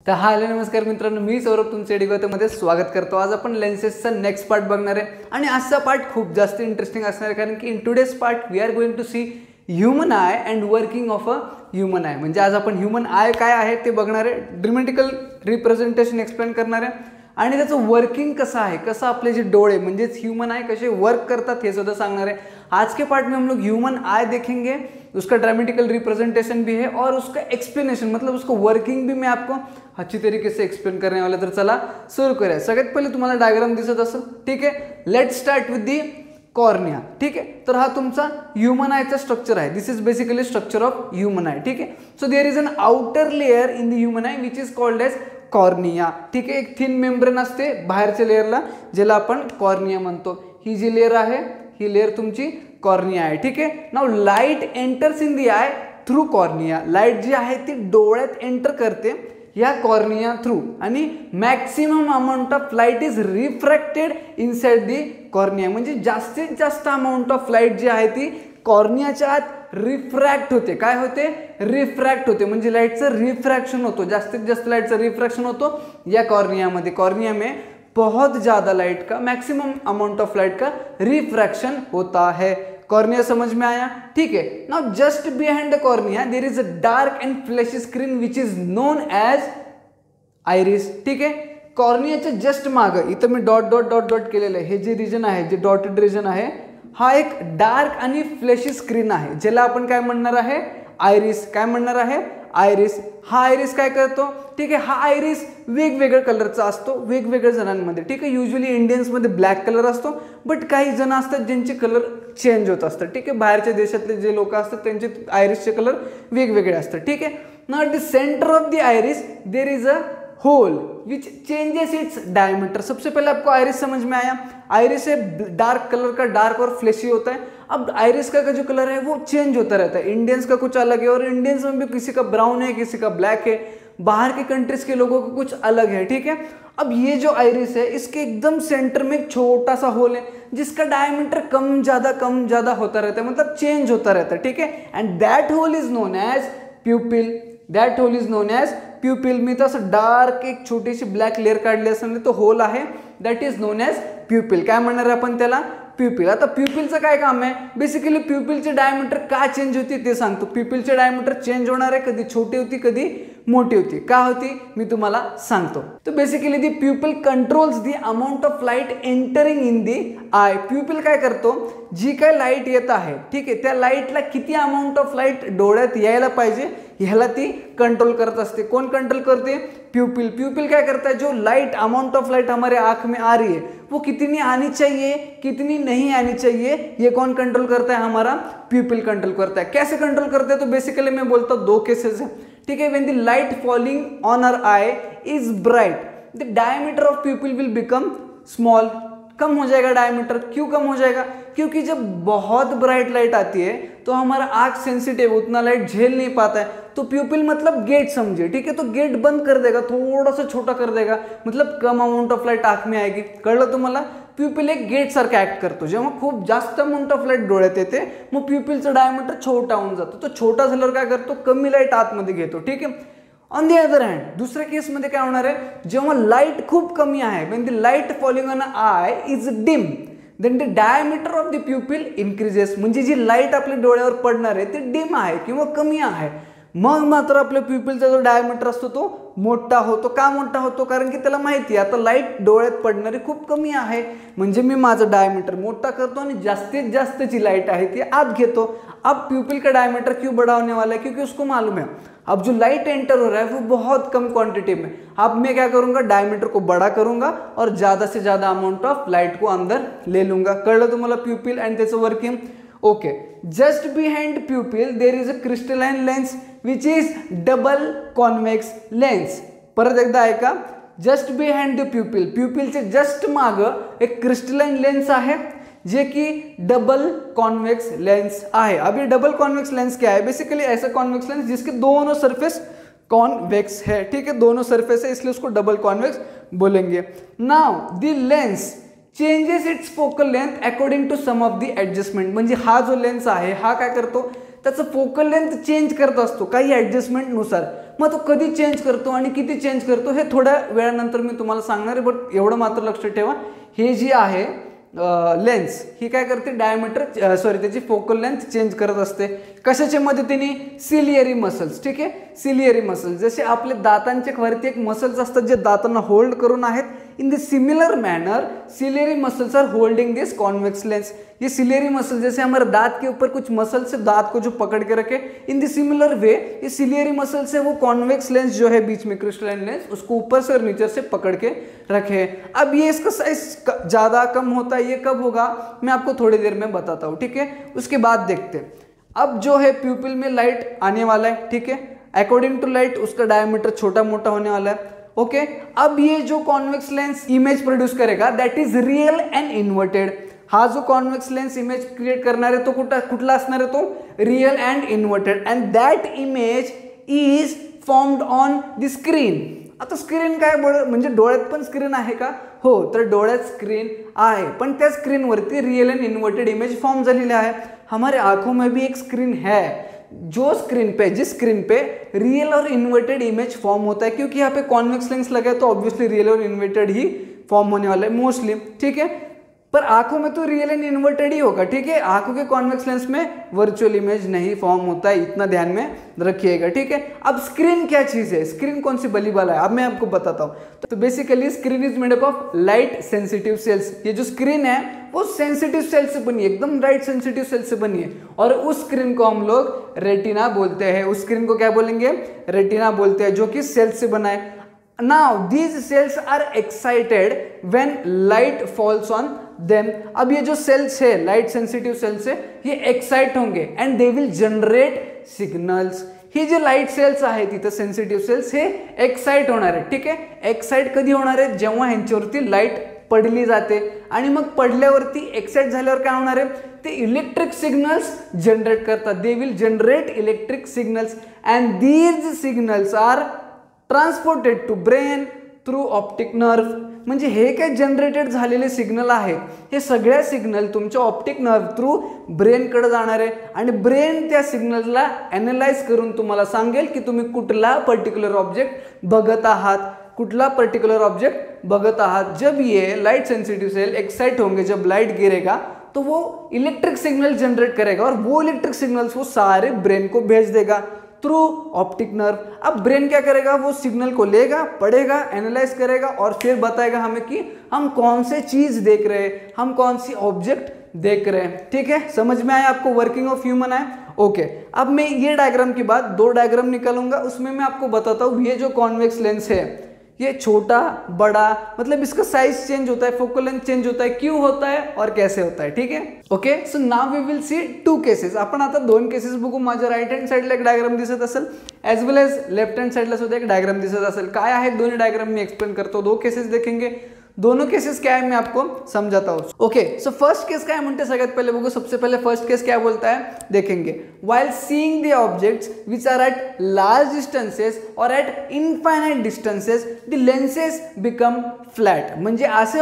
तर हॅलो नमस्कार मित्रांनो, मी सौरभ तुमचे एडिगोमध्ये स्वागत करतो। आज आपण लेन्सेसचा नेक्स्ट पार्ट बघणार आहे आणि आजचा पार्ट खूप जास्त इंटरेस्टिंग असणार आहे, कारण की in today's part we are going to see human eye and working of a human eye. म्हणजे आज आपण ह्यूमन आय काय आहे ते बघणार आहे, ड्रामेटिकल रिप्रेझेंटेशन एक्सप्लेन करणार आहे आणि त्याचं वर्किंग कसं आहे, कसं आपले जे डोळे म्हणजे ह्यूमन आय कसे वर्क करतात हे सुद्धा सांगणार आहे। आज के पार्ट में हम लोग ह्यूमन आय देखेंगे, उसका ड्रामेटिकल रिप्रेजेंटेशन भी है और उसका एक्सप्लेनेशन मतलब उसका वर्किंग भी मैं आपको अच्छी तरीके से एक्सप्लेन करने वाला। तर चला सुरू करूया। सगळ्यात पहिले तुम्हाला डायग्राम दिसत असेल, ठीक आहे। Let's start with the cornea, ठीक आहे। तर हा तुमचा ह्यूमन आयचा स्ट्रक्चर आहे। This is basically structure of human eye, ठीक आहे। So there is an outer layer in the human eye which is called as cornea, ठीक आहे। एक थिन मेम्ब्रेन असते बाहेरच्या लेयरला, ज्याला आपण कॉर्निया म्हणतो। ही जी लेयर आहे ही लेयर तुमची कॉर्निया आहे, ठीक आहे। Now light enters in the eye through cornea. Light जी आहे ती डोळ्यात एंटर करते या कॉर्निया थ्रू आणि maximum amount of light is refracted inside the cornea. म्हणजे जास्तीत जास्त अमाऊंट ऑफ लाईट जी आहे ती कॉर्नियाच्या आत रिफ्रॅक्ट होते। काय होते? रिफ्रॅक्ट होते, म्हणजे लाईटचं रिफ्रॅक्शन होतो। जास्तीत जास्त लाईटचं रिफ्रॅक्शन होतो या कॉर्नियामध्ये। कॉर्निया में बहुत ज़्यादा लाइट का, मैक्सिमम अमाउंट ऑफ लाइट का रिफ्रैक्शन होता है। कॉर्निया समझ में आया, ठीक है। Now just behind the cornea there is a dark and flashy screen which is known as iris, ठीक है। कॉर्नियाच्या जस्ट मागं इथं मी डॉट डॉट डॉट डॉट केलेलं आहे। हे जे रिजन आहे, जे डॉटेड रिजन आहे, हा एक डार्क आणि फ्लॅशी स्क्रीन आहे, ज्याला आपण काय म्हणणार आहे? आयरिस। काय म्हणणार आहे? आयरिस। हा आयरिस काय करतो? ठीक आहे, हा आयरिस वेगवेगळ्या कलरचा असतो वेगवेगळ्या जणांमध्ये, ठीक आहे। युजली इंडियन्समध्ये ब्लॅक कलर असतो, बट काही जण असतात ज्यांचे कलर चेंज होत असतात, ठीक आहे। बाहेरच्या देशातले जे लोक असतात त्यांचे आयरिसचे कलर वेगवेगळे असतात, ठीक आहे। Now at the centre of the iris there is a hole which changes its diameter. सबसे पहले आपको आयरिस समझ में आया। आयरिस है डार्क कलर का, डार्क और फ्लैशी होता है। अब आयरिस का जो कलर है वो चेंज होता रहता है। इंडियंस का कुछ अलग है और इंडियंस में भी किसी का ब्राउन है, किसी का ब्लैक है। बाहर के कंट्रीज के लोगों को कुछ अलग है, ठीक है। अब ये जो आयरिस है इसके एकदम सेंटर में एक छोटा सा होल है जिसका डायमीटर कम ज्यादा होता रहता है, मतलब चेंज होता रहता है, ठीक है। And that hole is known as pupil. That hole is known as pupil. मी तसं डार्क एक छोटीशी ब्लॅक लेअर काढली असताना तो होल आहे, that is known as pupil. काय म्हणणार आपण त्याला? प्यूपिल। आता प्यूपिलचं काय काम आहे? बेसिकली प्यूपिलचे डायमीटर का चेंज होती ते सांगतो। प्यूपिलचे डायमीटर चेंज होणार आहे, कधी छोटी होती कधी मोठी होती। का होती मी तुम्हाला सांगतो। तो basically the pupil controls the amount of light entering in the eye. Pupil काय करतो? जी काय लाईट येत आहे, ठीक आहे, त्या लाईटला किती अमाऊंट ऑफ लाईट डोळ्यात यायला पाहिजे ह्याला ती कंट्रोल करत असते। कौन कंट्रोल करते? प्यूपिल। प्यूपिल क्या करता है? जो लाइट अमाउंट ऑफ लाइट हमारे आंख में आ रही है वो कितनी आनी चाहिए कितनी नहीं आनी चाहिए, ये कौन कंट्रोल करता है? हमारा प्यूपिल कंट्रोल करता है। कैसे कंट्रोल करते हैं? तो बेसिकली मैं बोलता हूँ दो केसेस है, ठीक है। When the light falling on our eye is bright the diameter of pupil will become small. कम हो जाएगा डायमीटर। क्यों कम हो जाएगा? क्योंकि जब बहुत ब्राइट लाइट आती है तो हमारा आंख सेंसिटिव, उतना लाइट झेल नहीं पाता है, तो प्यूपिल मतलब गेट समझिए, ठीक है। तो गेट बंद कर देगा, थोड़ा सा छोटा कर देगा, मतलब कम अमाउंट ऑफ लाइट आंख में आएगी। कळलं तुम्हाला? प्यूपिल एक गेट सारखं ऍक्ट करतो। जेव्हा खूप जास्त अमाउंट ऑफ लाईट डोळ्यात येते मग प्यूपिलचं डायमीटर छोटा होऊन जातो। तो छोटा झाल्यावर काय करतो? कमी लाईट आतमध्ये घेतो, ठीक आहे। ऑन दी अदर हँड दुसऱ्या केसमध्ये काय होणार आहे? जेव्हा लाईट खूप कमी आहे, when the light falling on eye is dim then the diameter of the pupil increases. म्हणजे जी लाईट आपल्या डोळ्यावर पडणार आहे ते डिम आहे किंवा कमी आहे, मग मात्र आपल्या प्यूपिलचा जो डायमीटर असतो तो मोठा होतो। का मोठा होतो? कारण की त्याला माहिती आहे आता लाईट डोळ्यात पडणारी खूप कमी आहे, म्हणजे मी माझं डायमीटर मोठा करतो आणि जास्तीत जास्त जी लाईट आहे ती आत घेतो। अब प्यूपिल का डायमीटर क्यों बढ़ाने वाला है? क्योंकि उसको मालूम है अब जो लाइट एंटर हो रहा है वो बहुत कम क्वांटिटी में। अब मैं क्या करूंगा? डायमीटर को बड़ा करूंगा और ज्यादा से ज्यादा अमाउंट ऑफ लाइट को अंदर ले लूंगा। कळलं तुम्हाला प्यूपिल एंड त्याचं working? Okay. Just behind pupil there is a crystalline lens which is double convex lens. परत एकदा ऐका, जस्ट बिहाइंड द प्यूपिल, प्यूपिलचे जस्ट मागं एक क्रिस्टलाइन लेन्स आहे जे कि डबल कॉन्वेक्स लेंस आहे। अब ये डबल कॉन्वेक्स लेंस क्या है? बेसिकली ऐसा कॉन्वेक्स लेंस जिसके दोनों सरफेस कॉन्वेक्स है, ठीक है, दोनों सरफेस है, इसलिए उसको डबल कॉन्वेक्स बोलेंगे। Now the lens changes its focal length according to some of the adjustment. म्हणजे हा जो लेंस आहे हा काय करतो? त्याचं फोकल लेंथ चेंज करत असतो काही ॲडजस्टमेंटनुसार. मग तो कधी चेंज करतो आणि किती चेंज करतो हे थोड्या वेळानंतर मी तुम्हाला सांगणार आहे. बट एवढं मात्र लक्षात ठेवा, हे जी आहे लेन्स ही काय करते, डायमीटर त्याची फोकल लेंथ चेंज करत असते. कशाच्या मदतीने, सिलियरी मसल्स. ठीक आहे, सिलियरी मसल्स जसे आपले दातांच्या वरती एक मसल्स असतात जे दातांना होल्ड करून आहेत. In the similar manner ciliary muscles are holding this convex lens. ये सिलियरी मसल जैसे हमारे दांत के ऊपर कुछ मसल्स है दांत को जो पकड़ के रखे, इन द सिमिलर वे ये सिलियरी मसल्स है वो कॉन्वेक्स लेंस जो है बीच में क्रिस्टलाइन लेंस उसको ऊपर से और नीचे से पकड़ के रखे. अब ये इसका साइज ज्यादा कम होता है, ये कब होगा मैं आपको थोड़ी देर में बताता हूँ. ठीक है, उसके बाद देखते हैं. अब जो है प्यूपिल में लाइट आने वाला है. ठीक है, अकॉर्डिंग टू लाइट उसका डायमीटर छोटा मोटा होने वाला है. ओके, अब ये जो कॉन्वेक्स लेंस इमेज प्रोड्यूस करेगा that is real and inverted. हा जो कॉन्वेक्स लेंस इमेज क्रिएट करणार आहे तो कुठला असणार आहे, तो real and inverted. And that image is formed on the screen. आता स्क्रीन काय म्हणजे डोळ्यात पण स्क्रीन आहे का, हो तर डोळ्यात स्क्रीन आहे, पण त्या स्क्रीनवरती real and inverted image form झालेली आहे. हमारे आंखों में भी एक स्क्रीन है जो स्क्रीन पे जिस स्क्रीन पे रियल और इन्वर्टेड इमेज फॉर्म होता है, क्योंकि यहाँ पे कॉन्वेक्स लेंस लगा है तो ऑब्वियसली रियल और इन्वर्टेड ही फॉर्म होने वाला है मोस्टली. ठीक है, पर आंखों में तो रियल एंड इन्वर्टेड ही होगा. ठीक है, आंखों के कॉन्वेक्स लेंस में वर्चुअल इमेज नहीं फॉर्म होता है, इतना ध्यान में रखिएगा. ठीक है, अब स्क्रीन क्या चीज है, स्क्रीन कौन सी बली वाला है, अब मैं आपको बताता हूँ. तो basically screen is made up of light sensitive cells. ये जो स्क्रीन है वो सेंसिटिव सेल से बनी है, एकदम लाइट सेंसिटिव सेल से बनी है, और उस स्क्रीन को हम लोग रेटिना बोलते हैं. उस स्क्रीन को क्या बोलेंगे, रेटिना बोलते हैं, जो कि सेल से बना है. Now these cells are excited when light falls on them. अब ये जो सेल्स है लाइट सेंसिटिव सेल्स है ये एक्साइट होंगे and they will generate signals. ही जे लाईट सेल्स आहेत तिथं सेन्सिटिव्ह सेल्स हे एक्साइट होणार आहेत. ठीक आहे, एक्साइट कधी होणार आहे, जेव्हा ह्यांच्यावरती लाईट पडली जाते आणि मग पडल्यावरती एक्साइट झाल्यावर काय होणार आहे, ते इलेक्ट्रिक सिग्नल्स जनरेट करतात. They will generate electric signals and these signals are transported to brain through optic nerve. म्हणजे हे काय जनरेटेड झालेले सिग्नल आहेत हे सगळ्या सिग्नल तुमच्या ऑप्टिक नर्व थ्रू ब्रेनकडे जाणार आहे आणि ब्रेन त्या सिग्नलला ॲनालाइज करून तुम्हाला सांगेल की तुम्ही कुठला पर्टिक्युलर ऑब्जेक्ट बघत आहात, कुठला पर्टिकुलर ऑब्जेक्ट बघत आहात. जब ये लाइट सेंसिटिव सेल एक्साइट होंगे, जब लाइट गिरेगा तो वो इलेक्ट्रिक सिग्नल जनरेट करेगा और वो इलेक्ट्रिक सिग्नल्स वो सारे ब्रेन को भेज देगा थ्रू ऑप्टिक नर्व. अब ब्रेन क्या करेगा, वो सिग्नल को लेगा, पढ़ेगा, एनालाइज करेगा और फिर बताएगा हमें कि हम कौन से चीज देख रहे हैं, हम कौन सी ऑब्जेक्ट देख रहे हैं. ठीक है, समझ में आया आपको working of human eye. Okay, अब मैं ये डायग्राम के बाद दो डायग्राम निकालूंगा, उसमें मैं आपको बताता हूँ ये जो कॉन्वेक्स लेंस है ये छोटा बड़ा मतलब इसका साइज चेंज होता है, फोकल लेंथ चेंज होता है, क्यों होता है और कैसे होता है. ठीक है, okay. So now we will see two cases. आपण आता दोन केसेस बघू. माझ्या राईट हँड साईडला एक डायग्राम दिसत असेल as well as left hand साईडला सुद्धा एक डायग्राम दिसत असेल. काय आहे दोन्ही डायग्राम मी एक्सप्लेन करतो. दो केसेस देखेंगे, दोनों केसेस क्या है मैं आपको समझाता हूँ. ओके, सो फर्स्ट केस क्या है म्हणते सगळ्यात पहले बघू. सबसे पहले फर्स्ट केस क्या बोलता है देखेंगे. While seeing the objects which are at large distances और at infinite distances the lenses become flat. म्हणजे असे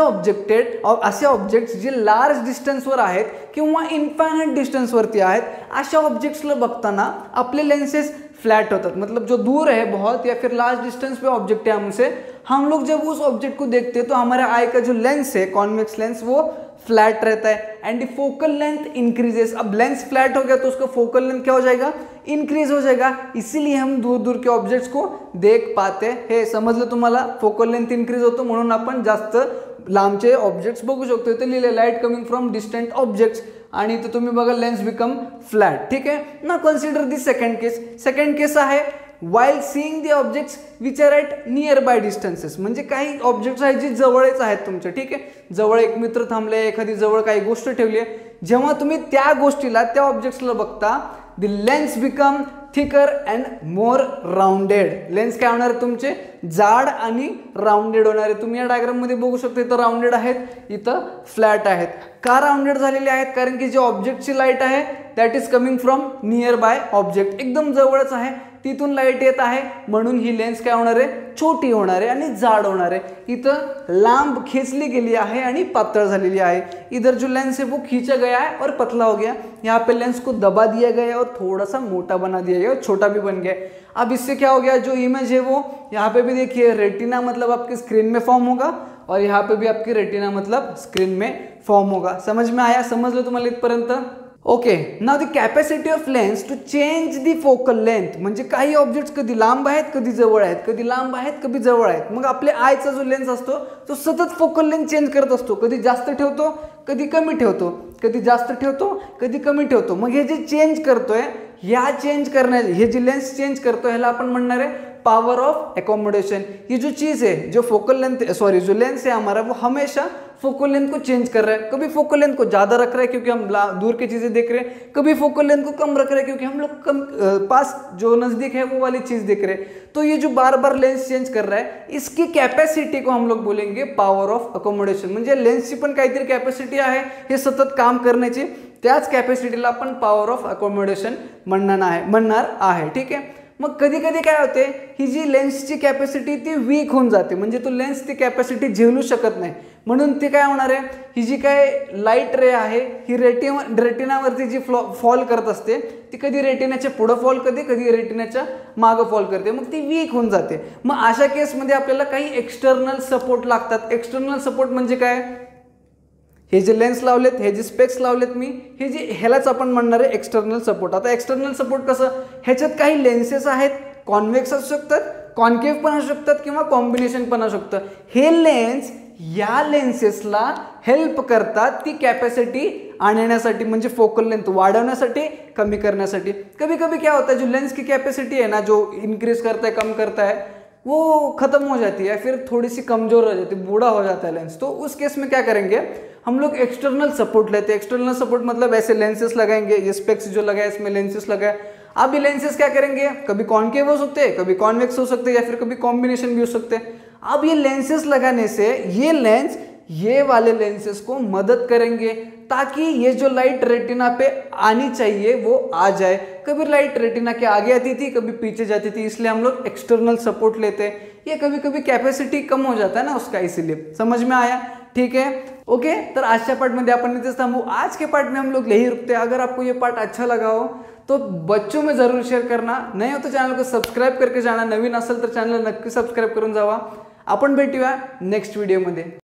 ऑब्जेक्ट्स जे लार्ज डिस्टन्सवर आहेत किंवा इनफायनाइट डिस्टन्सवरती आहेत अशा ऑब्जेक्ट्सला बघताना आपले लेन्सेस फ्लैट होता है. मतलब जो दूर है बहुत या फिर लार्ज डिस्टेंस पे ऑब्जेक्ट है हमसे, हम लोग जब उस ऑब्जेक्ट को देखते हैं तो हमारे आई का जो लेंस है कॉन्वेक्स लेंस वो फ्लैट रहता है एंड फोकल लेंथ इंक्रीजेस. अब लेंस फ्लैट हो गया तो उसका फोकल लेंथ क्या हो जाएगा, इंक्रीज हो जाएगा. इसीलिए हम दूर दूर के ऑब्जेक्ट्स को देख पाते हैं. समजलं तुम्हाला, फोकल लेंथ इंक्रीज होतो म्हणून आपण जास्त लांबचे ऑब्जेक्ट्स बघू शकतो. इथे लिहिले light coming from distant objects आणि इथे तुम्ही बघा लेंस बिकम फ्लॅट. ठीक आहे ना. Consider this second case. Second case आहे while seeing the objects which are at nearby distances. म्हणजे काही ऑब्जेक्ट्स आहेत जे जवळच आहेत तुमच्या. ठीक आहे, जवळ एक मित्र थांबले, एखादी जवळ काही गोष्ट ठेवली आहे, जेव्हा तुम्ही त्या गोष्टीला त्या ऑब्जेक्ट्सला बघता the lens become thicker and more rounded. Lens काय होणार तुमचे जाड आणि राउंडेड होणार आहे. तुम्ही या डायग्राम मध्ये बघू शकता इथं राउंडेड आहेत, इथं फ्लॅट आहेत. का राउंडेड झालेले आहेत, कारण की जे ऑब्जेक्टची लाईट आहे that is coming from nearby object, एकदम जवळच आहे तिथून लाईट येत आहे म्हणून ही लेन्स काय होणार आहे, छोटी होणार आहे आणि जाड होणार आहे। इथं लांब खींचली गेली आहे आणि पातळ झालेली आहे। इधर जो लेंस है वो खींचा गया है और पतला हो गया, यहाँ पे लेंस को दबा दिया गया और थोड़ा सा मोटा बना दिया गया और छोटा भी बन गया। अब इससे क्या हो गया, जो इमेज है वो यहाँ पे भी देखिए रेटिना मतलब आपकी स्क्रीन में फॉर्म होगा और यहाँ पे भी आपकी रेटिना मतलब स्क्रीन में फॉर्म होगा। समझ में आया, समझ लो तुम्हाला इथपर्यंत। Okay, now the capacity of lens to change the focal length, म्हणजे काही ऑब्जेक्ट्स कधी लांब आहेत कधी जवळ आहेत, कधी लांब आहेत कधी जवळ आहेत। मग आपल्या आयचा जो लेन्स असतो तो सतत फोकल लेंथ चेंज करत असतो, कधी जास्त ठेवतो कधी कमी ठेवतो, कधी जास्त ठेवतो कधी कमी ठेवतो। मग हे जे चेंज करतोय, ह्या चेंज करण्या हे जे लेन्स चेंज करतोय ह्याला आपण म्हणणार आहे पावर ऑफ एकोमोडेशन। ये जो चीज़ है, जो फोकल लेंथ जो लेंस है हमारा, वो हमेशा फोकल लेंथ को चेंज कर रहा है। कभी फोकल लेंथ को ज़्यादा रख रहा है क्योंकि हम दूर की चीज़ें देख रहे हैं, कभी फोकल लेंथ को कम रख रहे हैं क्योंकि हम लोग कम पास जो नज़दीक है वो वाली चीज़ देख रहे हैं। तो ये जो बार बार लेंस चेंज कर रहा है, इसकी कॅपॅसिटी को हम लोग बोलेंगे पावर ऑफ अकोमोडेशन। म्हणजे लेन्सची पण काहीतरी कॅपॅसिटी आहे हे सतत काम करण्याची, त्याच कॅपॅसिटीला आपण पॉवर ऑफ अकोमोडेशन म्हणणार आहे। ठीक आहे, मग कधी कधी काय होते, ही जी लेन्सची कॅपॅसिटी ती वीक होऊन जाते, म्हणजे तो लेन्स ती कॅपॅसिटी झेलू शकत नाही, म्हणून ते काय होणार आहे, ही जी काय लाईट रे आहे ही रेटिनावरती जी फॉल करत असते ती कधी रेटिनाच्या पुढं फॉल करते कधी रेटिनाच्या मागं फॉल करते, मग ती वीक होऊन जाते। मग अशा केसमध्ये आपल्याला काही एक्सटर्नल सपोर्ट लागतात। एक्सटर्नल सपोर्ट म्हणजे काय, हे जे लेन्स लावलेत, हे जे स्पेक्स लावलेत मी, हे जे ह्यालाच आपण म्हणणार आहे एक्सटर्नल सपोर्ट। आता एक्सटर्नल सपोर्ट कसं, ह्याच्यात काही लेन्सेस आहेत, कॉन्व्हेक्स असू शकतात, कॉन्केव्ह पण असू शकतात किंवा कॉम्बिनेशन पण असू शकतं। हे लेन्स या लेन्सेसला हेल्प करतात ती कॅपॅसिटी आणण्यासाठी, म्हणजे फोकल लेंथ वाढवण्यासाठी कमी करण्यासाठी। कभी कभी क्या होता है, जो लेंस की कैपेसिटी है ना, जो इंक्रीज करता है कम करता है, वो खत्म हो जाती है, फिर थोड़ी सी कमजोर हो जाती है, बूढ़ा हो जाता है लेंस। तो उस केस में क्या करेंगे, हम लोग एक्सटर्नल सपोर्ट लेते हैं। एक्सटर्नल सपोर्ट मतलब ऐसे लेंसेस लगाएंगे, ये स्पेक्स जो लगाए इसमें लेंसेस लगाए। अब ये लेंसेस क्या करेंगे, कभी कॉन्केव हो सकते हैं, कभी कॉन्वेक्स हो सकते हैं, या फिर कभी कॉम्बिनेशन भी हो सकते हैं। अब ये लेंसेस लगाने से ये लेंस ये वाले लेंसेस को मदद करेंगे ताकि ये जो लाइट रेटिना पे आनी चाहिए वो आ जाए। कभी लाइट रेटिना के आगे आती थी, कभी पीछे जाती थी, इसलिए हम लोग एक्सटर्नल सपोर्ट लेते हैं। ये कभी कभी कैपेसिटी कम हो जाता है ना उसका, इसीलिए। समझ में आया, ठीक है, ओके। तर आजच्या पार्ट मध्ये आपण इथेच थांबू। आज के पार्ट में हम लोग यही रुकते हैं। अगर आपको ये पार्ट अच्छा लगा हो तो बच्चों में जरूर शेयर करना, नहीं हो तो चैनल को सब्सक्राइब करके जाना, नवीन असेल तर चॅनल नक्की सब्सक्राइब करून जावा। आपण भेटूया नेक्स्ट व्हिडिओ मध्ये।